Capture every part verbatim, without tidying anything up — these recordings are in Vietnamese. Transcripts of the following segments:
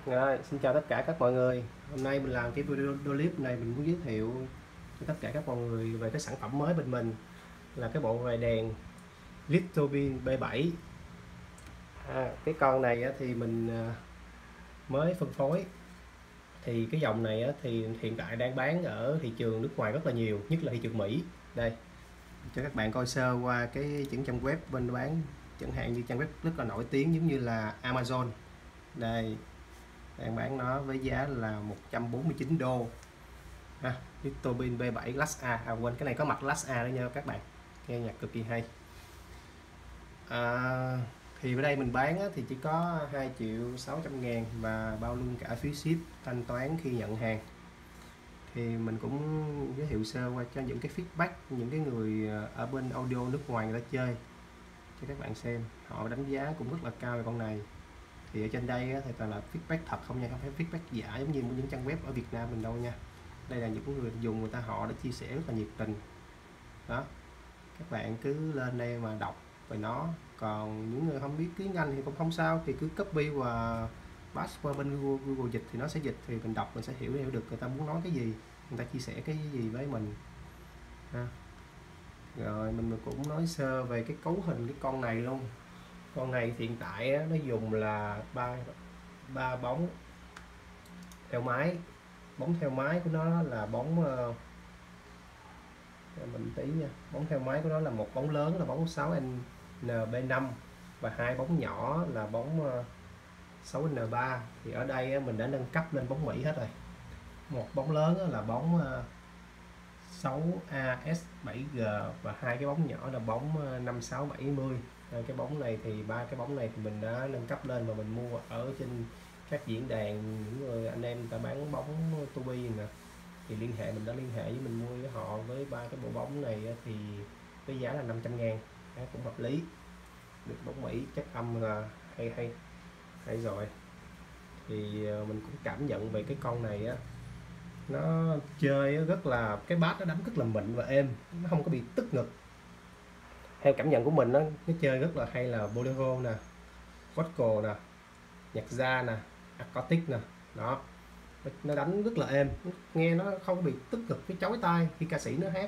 Rồi, xin chào tất cả các mọi người. Hôm nay mình làm cái video clip này mình muốn giới thiệu cho tất cả các mọi người về cái sản phẩm mới bên mình là cái bộ ròi đèn Littlebin B bảy. À, cái con này á, thì mình à, mới phân phối. Thì cái dòng này á, thì hiện tại đang bán ở thị trường nước ngoài rất là nhiều, nhất là thị trường Mỹ. Đây, cho các bạn coi sơ qua cái những trang web bên bán, chẳng hạn như trang web rất là nổi tiếng giống như là Amazon. Đây, đang bán nó với giá là một trăm bốn mươi chín đô. ha, Littlebin B bảy Class A, à quên, cái này có mặt Class A đó nha các bạn, nghe nhạc cực kỳ hay. À, thì ở đây mình bán á, thì chỉ có hai triệu sáu trăm ngàn và bao luôn cả phí ship thanh toán khi nhận hàng. Thì mình cũng giới thiệu sơ qua cho những cái feedback những cái người ở bên audio nước ngoài người ta chơi cho các bạn xem, họ đánh giá cũng rất là cao về con này. Thì ở trên đây á, thì toàn là feedback thật không nha, không phải feedback giả giống như những trang web ở Việt Nam mình đâu nha. Đây là những người dùng, người ta họ đã chia sẻ rất là nhiệt tình đó. Các bạn cứ lên đây mà đọc về nó, còn những người không biết tiếng Anh thì cũng không sao, thì cứ copy và paste qua bên Google, Google dịch thì nó sẽ dịch, thì mình đọc mình sẽ hiểu hiểu được người ta muốn nói cái gì, người ta chia sẻ cái gì với mình ha. Rồi mình cũng nói sơ về cái cấu hình cái con này luôn. Con này hiện tại á, nó dùng là ba ba bóng theo máy. Bóng theo máy của nó là bóng uh, mình tí nha, bóng theo máy của nó là một bóng lớn là bóng sáu N B năm và hai bóng nhỏ là bóng uh, sáu N ba. Thì ở đây uh, mình đã nâng cấp lên bóng Mỹ hết rồi. Một bóng lớn uh, là bóng uh, sáu A S bảy G và hai cái bóng nhỏ là bóng uh, năm sáu bảy mươi. Cái bóng này thì ba cái bóng này thì mình đã nâng cấp lên và mình mua ở trên các diễn đàn, những người anh em ta bán bóng tubi nè, thì liên hệ mình đã liên hệ với mình mua với họ với ba cái bộ bóng này thì với giá là năm trăm ngàn, cũng hợp lý. Được bóng Mỹ chất âm là hay hay hay rồi. Thì mình cũng cảm nhận về cái con này á, nó chơi rất là, cái bass nó đánh rất là mịn và êm, nó không có bị tức ngực. Theo cảm nhận của mình, nó nó chơi rất là hay là bolero nè, vocal nè, nhạc jazz nè, acoustic nè, đó nó đánh rất là êm, nghe nó không bị tức ngực với chói tai khi ca sĩ nó hát.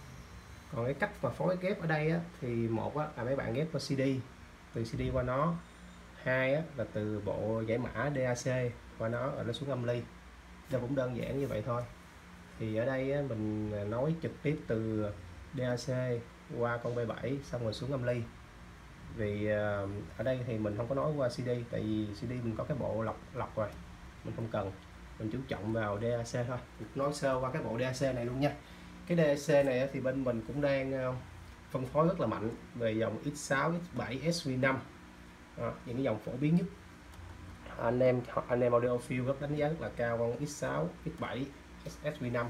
Còn cái cách mà phối ghép ở đây á, thì một á, là mấy bạn ghép qua xê đê, từ xê đê qua nó. Hai á, là từ bộ giải mã đê a xê qua nó rồi nó xuống âm ly. Nó cũng đơn giản như vậy thôi. Thì ở đây á, mình nói trực tiếp từ đê a xê qua con B bảy xong rồi xuống âm ly. Vì ở đây thì mình không có nói qua xê đê, tại vì xê đê mình có cái bộ lọc lọc rồi, mình không cần, mình chú trọng vào đê a xê thôi. Mình nói sơ qua cái bộ đê a xê này luôn nha. Cái đê a xê này thì bên mình cũng đang phân phối rất là mạnh về dòng X sáu, X bảy, S V năm, đó, những cái dòng phổ biến nhất. Anh em anh em audiophile rất đánh giá rất là cao con X sáu, X bảy, S V năm.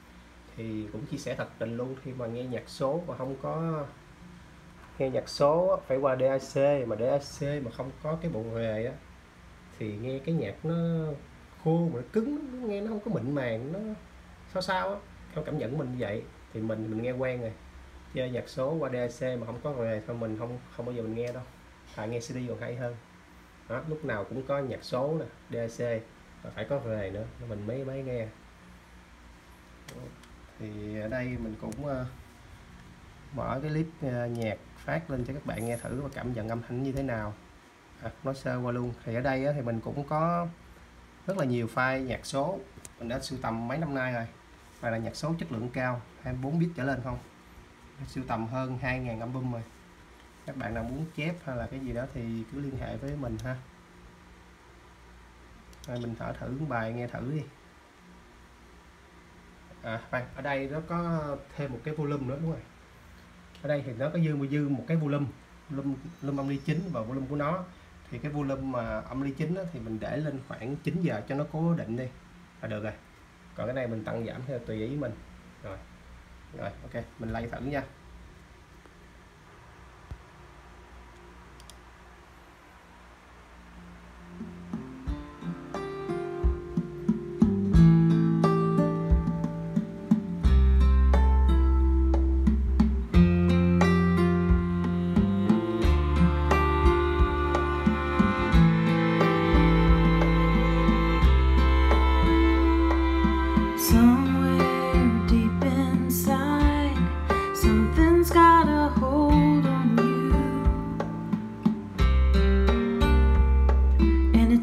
Thì cũng chia sẻ thật tình luôn, khi mà nghe nhạc số mà không có nghe nhạc số phải qua đê a xê, mà đê a xê mà không có cái bộ rề á thì nghe cái nhạc nó khô mà nó cứng, nó nghe nó không có mịn màng, nó sao sao á. Theo cảm nhận của mình như vậy, thì mình mình nghe quen rồi, chơi nhạc số qua đê a xê mà không có rề thôi mình không không bao giờ mình nghe đâu, phải nghe xê đê còn hay hơn. Đó, lúc nào cũng có nhạc số nè, đê a xê và phải có rề nữa mình mới mới nghe. Thì ở đây mình cũng uh, mở cái clip uh, nhạc phát lên cho các bạn nghe thử và cảm nhận âm thanh như thế nào. À, nói sơ qua luôn, thì ở đây á, thì mình cũng có rất là nhiều file nhạc số, mình đã sưu tầm mấy năm nay rồi, và là nhạc số chất lượng cao, hai mươi bốn bit trở lên không, sưu tầm hơn hai nghìn album rồi. Các bạn nào muốn chép hay là cái gì đó thì cứ liên hệ với mình ha. Rồi mình thở thử bài nghe thử đi. À, ở đây nó có thêm một cái volume nữa, đúng rồi. Ở đây thì nó có dư dư một cái volume, volume, volume âm ly chính và volume của nó. Thì cái volume mà âm ly chính thì mình để lên khoảng chín giờ cho nó cố định đi là được rồi. Còn cái này mình tăng giảm theo tùy ý mình. Rồi, rồi ok, mình lay thử nha.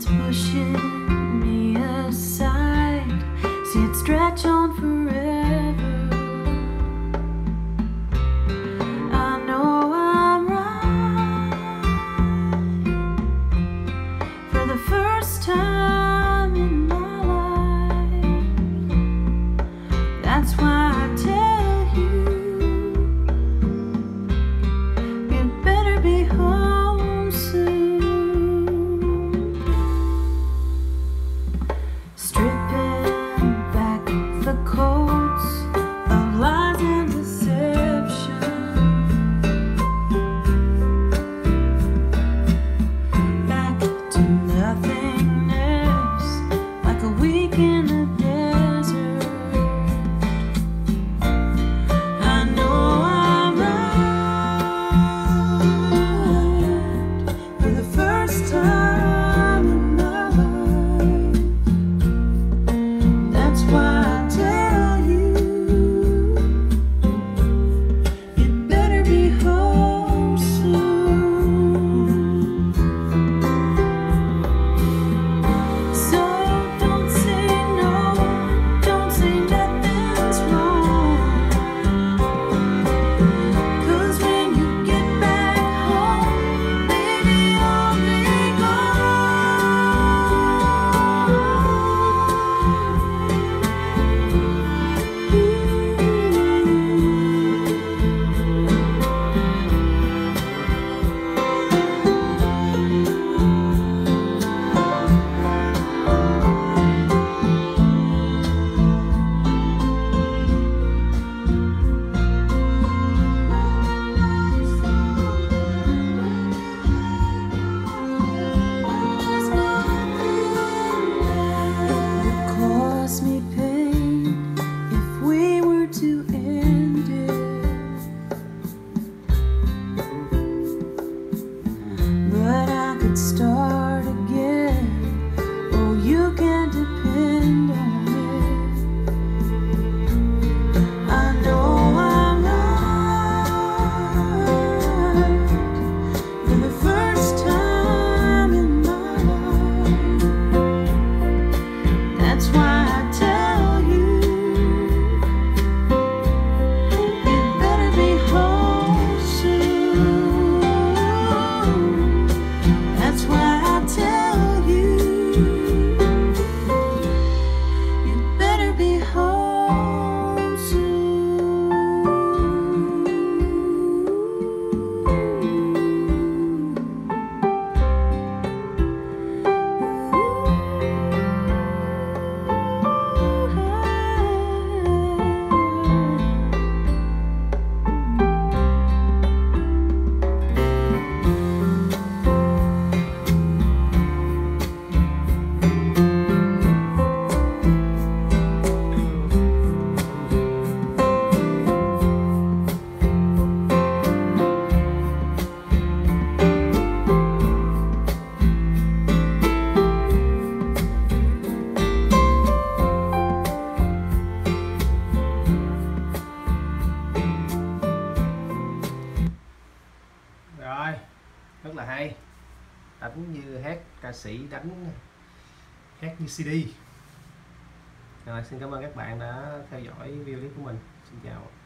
it's pushing me aside. See it stretch on forever. I know I'm right for the first time in my life. That's why I tell you, you better be home soon. Stripping back the coats of lies and deception, back to nothingness, like a week in the desert. I know I'm right for the first time in my life. That's why I tell you, you better be home soon. So don't say no, don't say nothing's wrong, 'cause when you get back home, baby, I'll be It would cause me pain if we were to end it, but I could start again. Oh, you can depend on it. I know I'm right for the first time in my life. That's why I tell you, you better be home soon. That's why I tell you, you better be home Rồi, rất là hay. Đánh như hát ca sĩ, đánh hát như xê đê. Rồi, xin cảm ơn các bạn đã theo dõi video clip của mình. Xin chào.